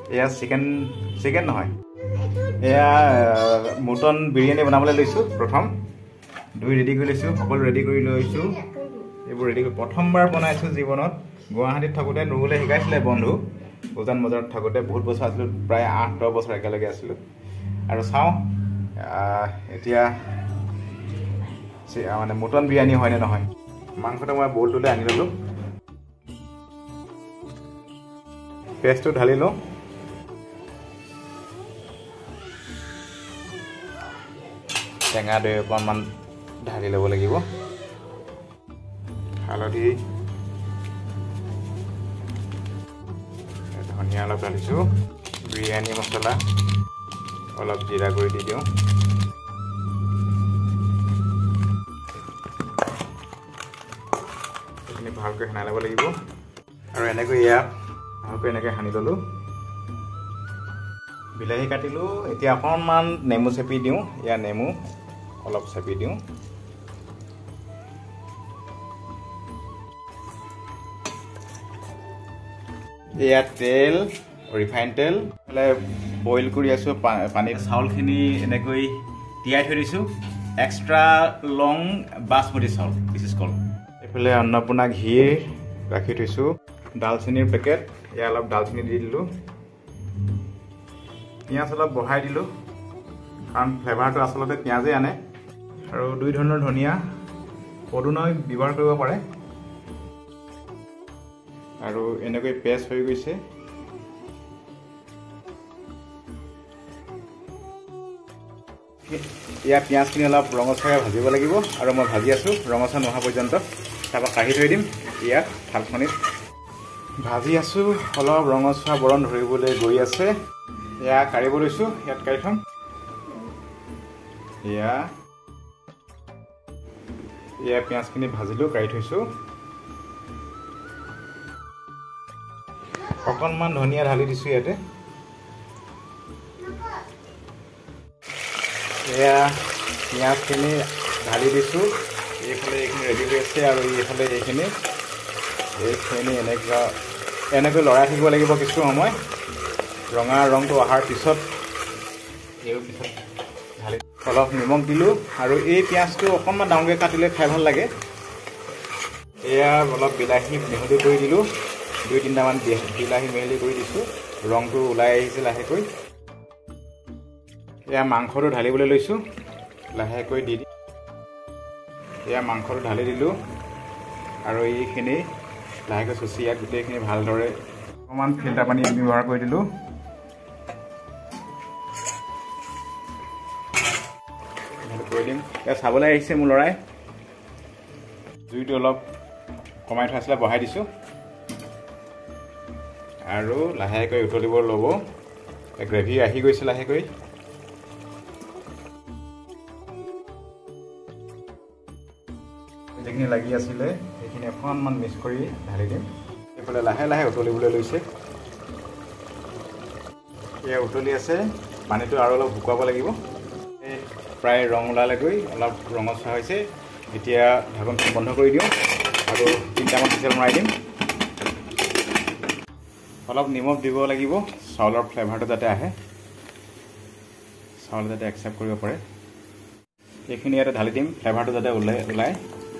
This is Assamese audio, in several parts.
এয়া চিকেন নহয় এয়া মটন বিৰিয়ানী বনাবলৈ লৈছোঁ প্ৰথম দৈ ৰেডি কৰি লৈছোঁ সকলো ৰেডি কৰি লৈছোঁ এইবোৰ ৰেডি কৰি প্ৰথমবাৰ বনাইছোঁ জীৱনত গুৱাহাটীত থাকোঁতে নুৰুলে শিকাইছিলে বন্ধু উজান বজাৰত থাকোঁতে বহুত বছৰ আছিলোঁ প্ৰায় 8-10 বছৰ একেলগে আছিলোঁ আৰু চাওঁ এতিয়া মানে মটন বিৰিয়ানী হয়নে নহয় মাংসটো মই বলটোলৈ আনি ল'লোঁ পেষ্টটো ঢালি লওঁ টেঙা দৈ অকণমান ঢালি ল'ব লাগিব হালধি ধনিয়া অলপ ঢালিছোঁ বিৰিয়ানী মছলা অলপ জিৰা গুড়ি দি দিওঁ এইখিনি ভালকৈ সানি ল'ব লাগিব আৰু এনেকৈ ইয়াত ভালকৈ এনেকৈ সানি ল'লোঁ বিলাহী কাটিলোঁ এতিয়া অকণমান নেমু চেপি দিওঁ ইয়াত নেমু অলপ চেপি দিওঁ ইয়াত তেল ৰিফাইন তেল বইল কৰি আছোঁ পানীত চাউলখিনি এনেকৈ তিয়াই থৈ দিছোঁ এক্সট্ৰা লং বাসমতি চাউল দিছ ইজ কল্ড এইফালে অন্নপূৰ্ণা ঘি ৰাখি থৈছোঁ ডালচেনিৰ পেকেট ইয়াত অলপ ডালচেনি দি দিলোঁ পিঁয়াজ অলপ বঢ়াই দিলোঁ কাৰণ ফ্লেভাৰটো আচলতে পিঁয়াজেই আনে আৰু 2 ধৰণৰ ধনিয়া পদুনাও ব্যৱহাৰ কৰিব পাৰে আৰু এনেকৈ পেষ্ট হৈ গৈছে ইয়াত পিঁয়াজখিনি অলপ ৰঙচুৱাকৈ ভাজিব লাগিব আৰু মই ভাজি আছোঁ ৰঙচুৱা নোহোৱা পৰ্যন্ত তাৰপৰা কাঢ়ি থৈ দিম ইয়াত থালখনিত ভাজি আছোঁ অলপ ৰঙচুৱা বৰণ ধৰিবলৈ গৈ আছে এয়া কাঢ়িব লৈছোঁ ইয়াত কাঢ়ি থ'ম এয়া পিঁয়াজখিনি ভাজিলোঁ কাঢ়ি থৈছোঁ অকণমান ধনিয়া ঢালি দিছোঁ ইয়াতে এয়া পিঁয়াজখিনি ঢালি দিছোঁ এইফালে এইখিনি ৰেডি হৈ আছে আৰু এইফালে এইখিনি এনেকৈ লৰাই থাকিব লাগিব কিছু সময় ৰঙা ৰংটো অহাৰ পিছত ঢালি অলপ নিমখ দিলোঁ আৰু এই পিঁয়াজটো অকণমান ডাঙৰকৈ কাটিলে খাই ভাল লাগে এয়া অলপ বিলাহী মিহলি কৰি দিলোঁ 2-3টামান বিলাহী মিহলি কৰি দিছোঁ ৰংটো ওলাই আহিছে লাহেকৈ এয়া মাংসটো ঢালিবলৈ লৈছোঁ লাহেকৈ দি এয়া মাংসটো ঢালি দিলোঁ আৰু এইখিনি লাহেকৈ চুচি ইয়াত গোটেইখিনি ভালদৰে অকণমান ফিল্টাৰ পানী ব্যৱহাৰ কৰি দিলোঁ কৰি দিম এয়া চাবলৈ আহিছে মোৰ ল'ৰাই জুইটো অলপ কমাই থোৱা আছিলে বঢ়াই দিছোঁ আৰু লাহেকৈ উতলিব ল'ব গ্ৰেভি আহি গৈছে লাহেকৈ যিখিনি লাগি আছিলে সেইখিনি অকণমান মিক্স কৰি ঢালি দিম এইফালে লাহে লাহে উতলিবলৈ লৈছে এয়া উতলি আছে পানীটো আৰু অলপ শুকুৱাব লাগিব প্ৰায় ৰং ওলালেগৈ অলপ ৰঙচুৱা হৈছে এতিয়া ঢাকনখন বন্ধ কৰি দিওঁ আৰু 3টামান হুইচেল মৰাই দিম অলপ নিমখ দিব লাগিব চাউলৰ ফ্লেভাৰটো যাতে আহে চাউল যাতে একচেপ্ট কৰিব পাৰে এইখিনি ইয়াতে ঢালি দিম ফ্লেভাৰটো যাতে ওলায়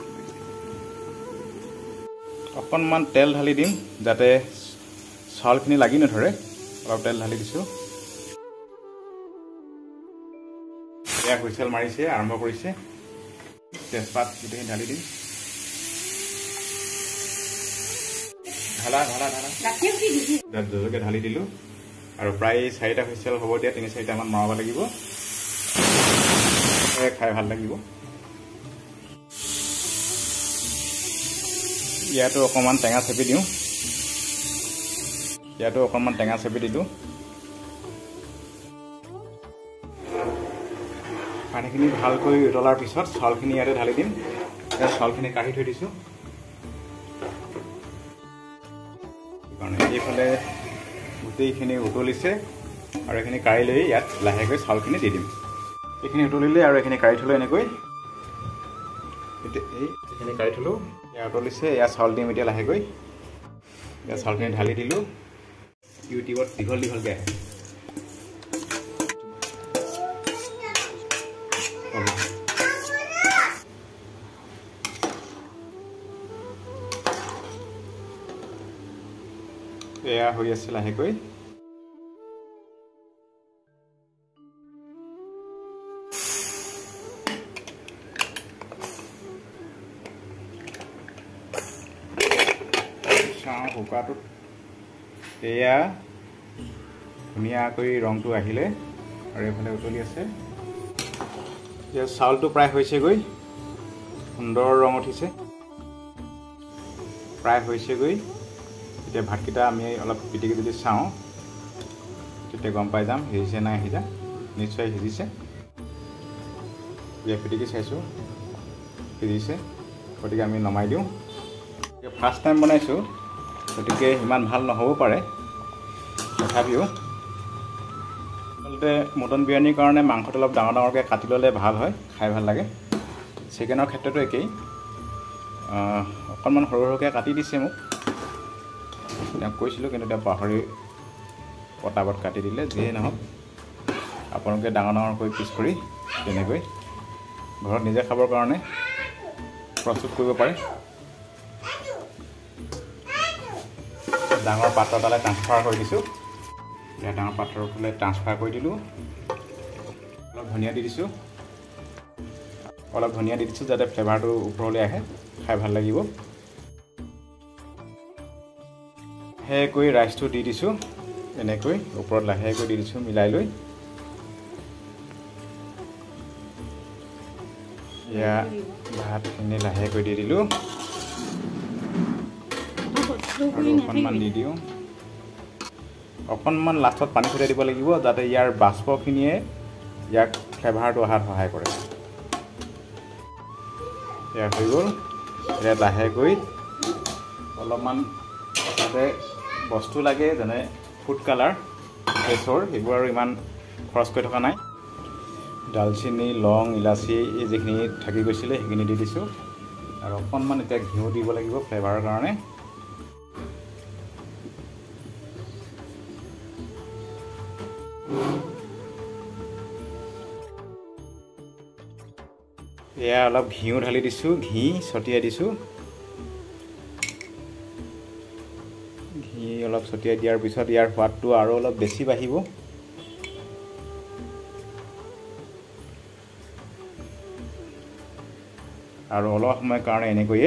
অকণমান তেল ঢালি দিম যাতে চাউলখিনি লাগি নধৰে অলপ তেল ঢালি দিছোঁ এয়া হুইচেল মাৰিছে আৰম্ভ কৰিছে তেজপাত গোটেইখিনি ঢালি দিম জলকীয়া ঢালি দিলোঁ আৰু প্ৰায় 4টা হুইচেল হ'ব দিয়া 3-4টামান মৰাব লাগিব খাই ভাল লাগিব ইয়াতো অকণমান টেঙা চেপি দিওঁ দিলোঁ পানীখিনি ভালকৈ উতলাৰ পিছত চাউলখিনি ইয়াতে ঢালি দিম চাউলখিনি কাঢ়ি থৈ দিছোঁ এইফালে গোটেইখিনি উতলিছে আৰু এইখিনি কাঢ়ি লৈ ইয়াত লাহেকৈ চাউলখিনি দি দিম এইখিনি উতলিলে আৰু এইখিনি কাঢ়ি থ'লোঁ এনেকৈ এইখিনি কাঢ়ি থ'লোঁ এয়া উতলিছে এয়া চাউল দিম এতিয়া লাহেকৈ এয়া চাউলখিনি ঢালি দিলোঁ ইউটিউবত দীঘলকৈ আহে এয়া হৈ আছে লাহেকৈ কুকাৰটোত এয়া ধুনীয়াকৈ ৰংটো আহিলে আৰু এইফালে উতলি আছে এতিয়া চাউলটো প্ৰায় হৈছেগৈ সুন্দৰ ৰং উঠিছে প্ৰায় হৈছেগৈ এতিয়া ভাতকেইটা আমি অলপ পিটিকি যদি চাওঁ তেতিয়া গম পাই যাম সিজিছে নাই সিজা নিশ্চয় সিজিছে এতিয়া পিটিকি চাইছোঁ সিজিছে গতিকে আমি নমাই দিওঁ ফাৰ্ষ্ট টাইম বনাইছোঁ গতিকে ইমান ভাল নহ'ব পাৰে তথাপিও আচলতে মটন বিৰিয়ানীৰ কাৰণে মাংসটো অলপ ডাঙৰ ডাঙৰকৈ কাটি ল'লে ভাল হয় খাই ভাল লাগে চিকেনৰ ক্ষেত্ৰতো একেই অকণমান সৰু সৰুকৈ কাটি দিছে মোক তেওঁক কৈছিলোঁ কিন্তু তেওঁ পাহৰি পটাপট কাটি দিলে যিয়ে নহওক আপোনালোকে ডাঙৰ ডাঙৰকৈ পিচ কৰি তেনেকৈ ঘৰত নিজে খাবৰ কাৰণে প্ৰস্তুত কৰিব পাৰে ডাঙৰ পাত্ৰ এটালৈ ট্ৰান্সফাৰ কৰি দিছোঁ এতিয়া ডাঙৰ পাত্ৰটোলৈ ট্ৰান্সফাৰ কৰি দিলোঁ অলপ ধনিয়া দি দিছোঁ যাতে ফ্লেভাৰটো ওপৰলৈ আহে খাই ভাল লাগিব লাহেকৈ ৰাইচটো দি দিছোঁ এনেকৈ ওপৰত লাহেকৈ দি দিছোঁ মিলাই লৈ এয়া ভাতখিনি লাহেকৈ দি দিলোঁ আৰু অকণমান দি দিওঁ অকণমান লাষ্টত পানী ছটিয়াই দিব লাগিব যাতে ইয়াৰ বাষ্পখিনিয়ে ইয়াক ফ্লেভাৰটো অহাত সহায় কৰে এয়া হৈ গ'ল এতিয়া লাহেকৈ অলপমান তাতে বস্তু লাগে যেনে ফুড কালাৰ কেশৰ সেইবোৰ আৰু ইমান খৰচ কৰি থকা নাই ডালচেনি লং ইলাচি এই যিখিনি থাকি গৈছিলে সেইখিনি দি দিছোঁ আৰু অকণমান এতিয়া ঘিউ দিব লাগিব ফ্লেভাৰৰ কাৰণে এয়া অলপ ঘিউ ঢালি দিছোঁ ঘি ছটিয়াই দিছোঁ ঘি অলপ ছটিয়াই দিয়াৰ পিছত ইয়াৰ সোৱাদটো আৰু অলপ বেছি বাঢ়িব আৰু অলপ সময়ৰ কাৰণে এনেকৈয়ে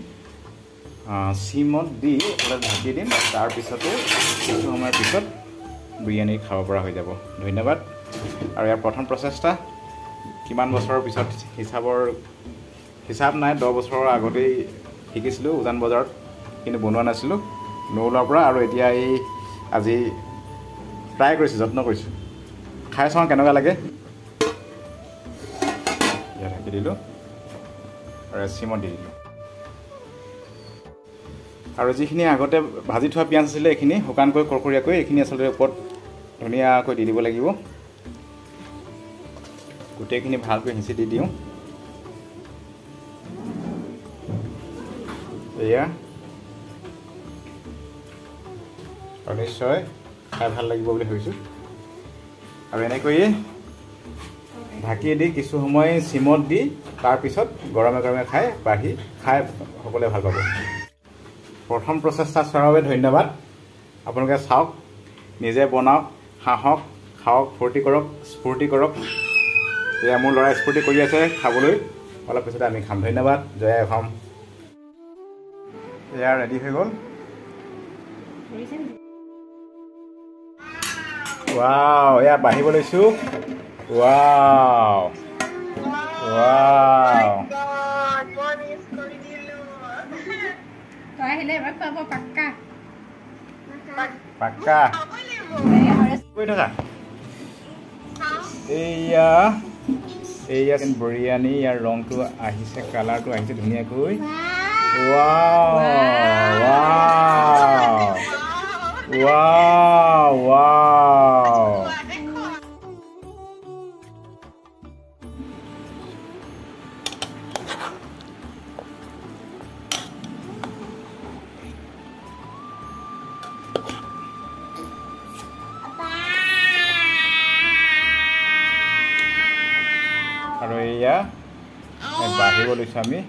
চিমত দি অলপ ঢাকি দিম তাৰপিছতে কিছু সময়ৰ পিছত বিৰিয়ানী খাব পৰা হৈ যাব ধন্যবাদ আৰু ইয়াৰ প্ৰথম প্ৰচেষ্টা কিমান বছৰৰ পিছত হিচাপ নাই 10 বছৰৰ আগতেই শিকিছিলোঁ উজান বজাৰত কিন্তু বনোৱা নাছিলোঁ নৌলাৰ পৰা আৰু এতিয়া এই আজি ট্ৰাই কৰিছোঁ যত্ন কৰিছোঁ খাই চাওঁ কেনেকুৱা লাগে ইয়াত ঢাকি দিলোঁ আৰু চিমত দি দিলোঁ আৰু যিখিনি আগতে ভাজি থোৱা পিঁয়াজ আছিলে এইখিনি শুকানকৈ কৰকৰীয়াকৈ এইখিনি আচলতে ওপৰত ধুনীয়াকৈ দি দিব লাগিব গোটেইখিনি ভালকৈ হেঁচি দি দিওঁ এয়া আৰু নিশ্চয় খাই ভাল লাগিব বুলি ভাবিছোঁ আৰু এনেকৈয়ে ঢাকি দি কিছু সময় চিমত দি তাৰপিছত গৰমে গৰমে খাই সকলোৱে ভাল পাব প্ৰথম প্ৰচেষ্টা চোৱাৰ বাবে ধন্যবাদ আপোনালোকে চাওক নিজে বনাওক হাঁহক খাওক স্ফূৰ্তি কৰক এয়া মোৰ ল'ৰাই স্ফূৰ্তি কৰি আছে খাবলৈ অলপ পিছতে আমি খাম ধন্যবাদ জয় আই অসম এয়া ৰেডি হৈ গ'ল ৱাও এয়া বাঢ়িব লৈছোঁ ৱাও ৱাও পাক্কা কৈ থকা এয়া বিৰিয়ানী ইয়াৰ ৰংটো আহিছে কালাৰটো আহিছে ধুনীয়াকৈ ৱাও ৱাও ৱাও ৱাও আৰু এয়া বাঢ়িব লৈছোঁ আমি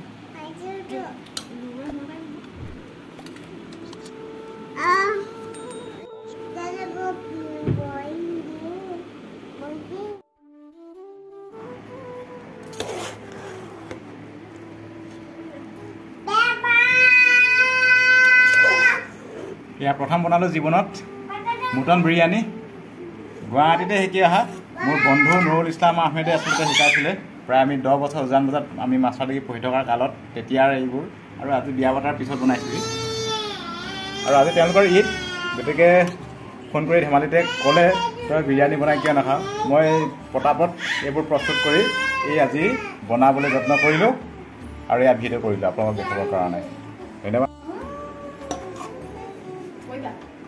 এয়া প্ৰথম বনালোঁ জীৱনত মটন বিৰিয়ানী গুৱাহাটীতে শিকি অহা মোৰ বন্ধু নুৰুল ইছলাম আহমেদে আচলতে শিকাইছিলে প্ৰায় আমি 10 বছৰ উজান বজাত আমি মাছৰ লাগি পঢ়ি থকাৰ কালত তেতিয়াৰ এইবোৰ আৰু আজি বিয়া পতাৰ পিছত বনাইছিলোঁ আৰু আজি তেওঁলোকৰ ঈদ গতিকে ফোন কৰি ধেমালিতে ক'লে তই বিৰিয়ানী বনাই কিয় নাখাওঁ মই পটাপট এইবোৰ প্ৰস্তুত কৰি এই আজি বনাবলৈ যত্ন কৰিলোঁ আৰু এয়া ভিডিঅ' কৰিলোঁ আপোনালোকক দেখাবৰ কাৰণে ধন্যবাদ